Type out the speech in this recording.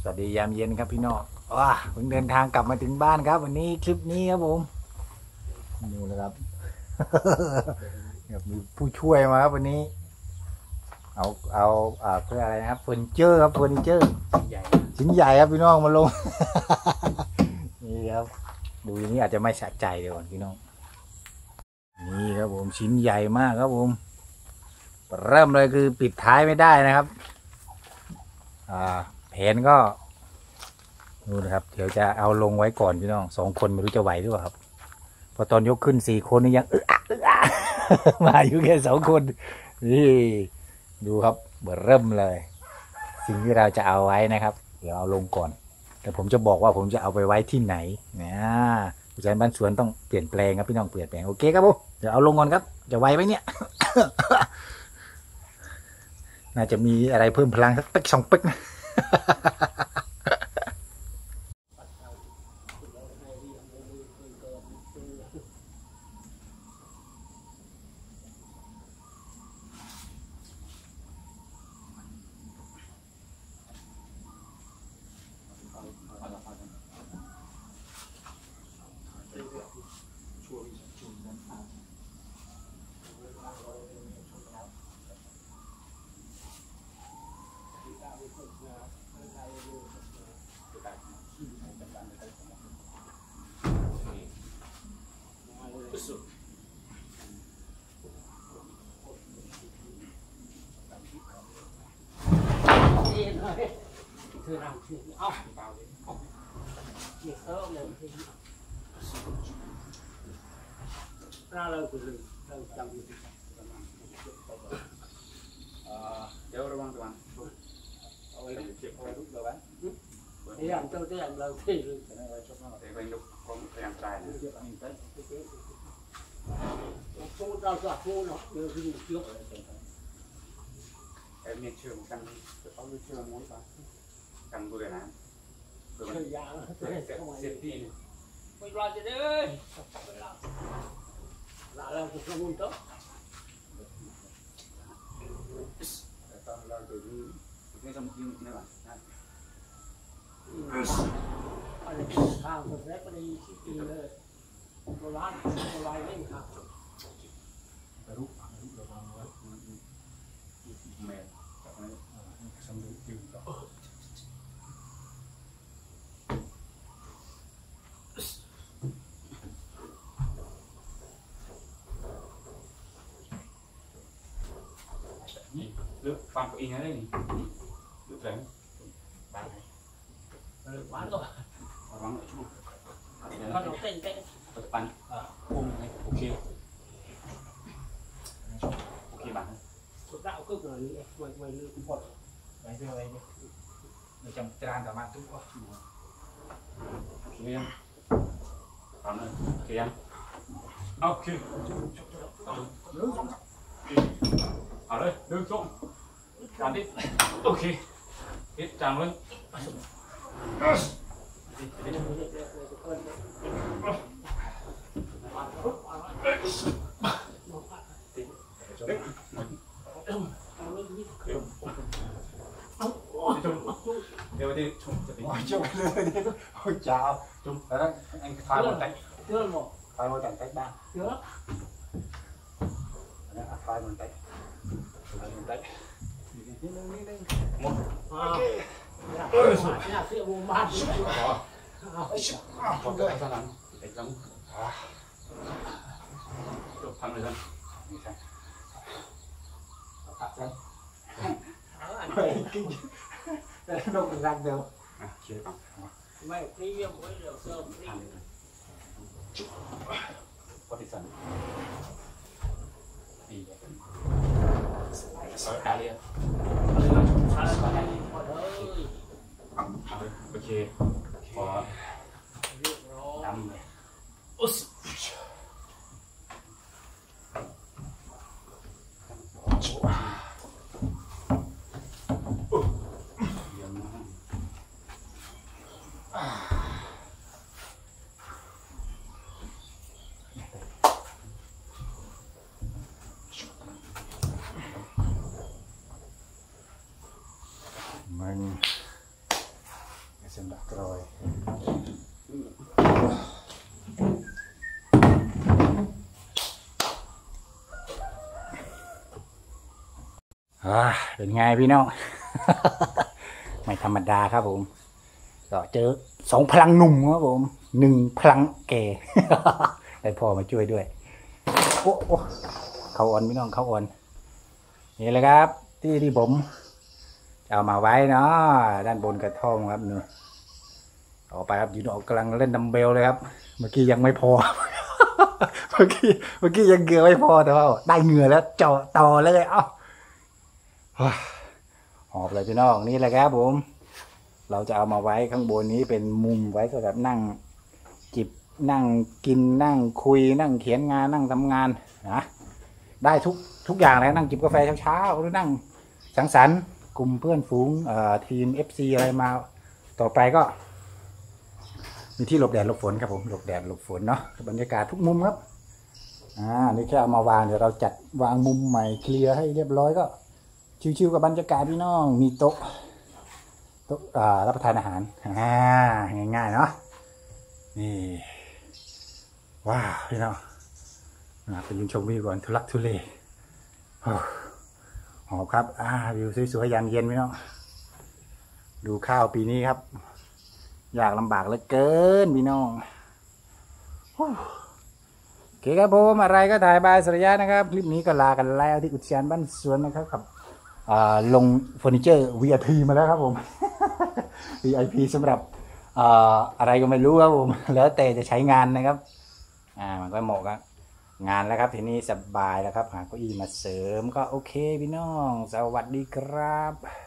วัสดียามเย็นครับพี่น้องว้าเพิ่งเดินทางกลับมาถึงบ้านครับวันนี้คลิปนี้ครับผมดูนะครับ มีผู้ช่วยมาครับวันนี้เอาเพื่ออะไรนะครับเฟอร์นิเจอร์ครับเฟอร์นิเจอร์ชิ้นใหญ่ครับพี่น้องมาลง นี่ครับดูอย่างนี้อาจจะไม่สะใจเดี๋ยวก่อนพี่น้องนี่ครับผมชิ้นใหญ่มากครับผมเริ่มเลยคือปิดท้ายไม่ได้นะครับแผนก็ดูนะครับเดี๋ยวจะเอาลงไว้ก่อนพี่น้อง2 คนไม่รู้จะไหวหรือเปล่าครับพอตอนยกขึ้น4 คนนี่ยังมาอยู่แค่2 คนนี่ดูครับเริ่มเลยสิ่งที่เราจะเอาไว้นะครับเดี๋ยวเอาลงก่อนแต่ผมจะบอกว่าผมจะเอาไปไว้ที่ไหนนะผู้จัดบ้านสวนต้องเปลี่ยนแปลงครับพี่น้องเปลี่ยนแปลงโอเคครับผมเดี๋ยวเอาลงก่อนครับจะไหวไหมเนี่ย น่าจะมีอะไรเพิ่มพลังสักเป๊ก2 เป๊กนะ Thưa rằng chuyện ốc vào đến việc ớt lên thì ra lời của rừng lời chẳng được Đâu đâu bang thì làm tôi tới làm lời thì để quanh lúc không phải làm trai nữa. không rau giọt vô nó đều rừng trước Em miền trường căn có cái trường muốn sao căn vừa làm thời gian xếp đi này mình lo cho đấy lại làm cuộc sống tốt tao làm từ cái trong như này bạn anh hàng thực tế có đi thì có bán có lại lên hàng rút rồi vào nữa mẹ xong rồi chịu đó nước phan của in ở đây này nước đấy bán này bán rồi bán ở chỗ bán nó tên bán này ok ok bán thực đạo cực rồi mày lựa một ไปเรื่อยๆในจำจานสามารถทุกข้อ ok em còn nữa ok em ok nước không ở đây đưa xuống tràn đi ok hết tràn luôn đều đi chung chung lên đi ôi chào chung đó anh thay một tay chưa một thay một tay ba chưa thay một tay một ok nhà sự buôn bán còn cái sao làm cái giống thằng này dân đâu được răng đâu chia bằng mày đi với rượu sơm đi có thể sẵn đi sói cá liền ok có 5 này mình กรอยเป็นไงพี่น้อง ไม่ธรรมดาครับผมก็เจอ2 พลังหนุ่มครับผม1 พลังแก่ ให้พ่อมาช่วยด้วยโอ้เขาอ่อนพี่น้องเขาอ่อนนี่เลยครับที่ผมเอามาไว้เนาะด้านบนกระท่อมครับเนาะต่อไปครับยูโนกำลังเล่นดัมเบลเลยครับเมื่อกี้ยังไม่พอ เมื่อกี้ยังเหงื่อไม่พอแต่ว่าได้เหงื่อแล้วเจาะต่อเลยเอ้าหอบเลยพี่น้องนี่แหละครับผมเราจะเอามาไว้ข้างบนนี้เป็นมุมไว้สำหรับนั่งจิบนั่งกินนั่งคุยนั่งเขียนงานนั่งทำงานนะได้ทุกอย่างเลยนั่งจิบกาแฟเช้าๆหรือนั่งสังสรรค์กลุ่มเพื่อนฝูงทีม FC อะไรมาต่อไปก็มีที่หลบแดดหลบฝนครับผมหลบแดดหลบฝนเนาะบรรยากาศทุกมุมครับนี่แค่เอามาวางเดี๋ยวเราจัดวางมุมใหม่เคลียร์ให้เรียบร้อยก็ชิวๆกับบรรยากาศพี่น้องมีโต๊ะรับประทานอาหารง่ายๆเนาะนี่ว้าวพี่น้องไปยืนชมวิวก่อนทุลักทุเลหอบครับวิวสวยๆยามเย็นพี่น้องดูข้าวปีนี้ครับยากลำบากเหลือเกินพี่น้องโอเคครับผมอะไรก็ถ่ายบายสระยะนะครับคลิปนี้ก็ลากันแล้วที่อุทยานบ้านสวนนะครับกับลงเฟอร์นิเจอร์ VIP มาแล้วครับผม VIP สำหรับอะไรก็ไม่รู้ครับผมแล้วแต่จะใช้งานนะครับมันก็เหมาะกับงานแล้วครับทีนี้สบายแล้วครับหาเก้าอี้มาเสริมก็โอเคพี่น้องสวัสดีครับ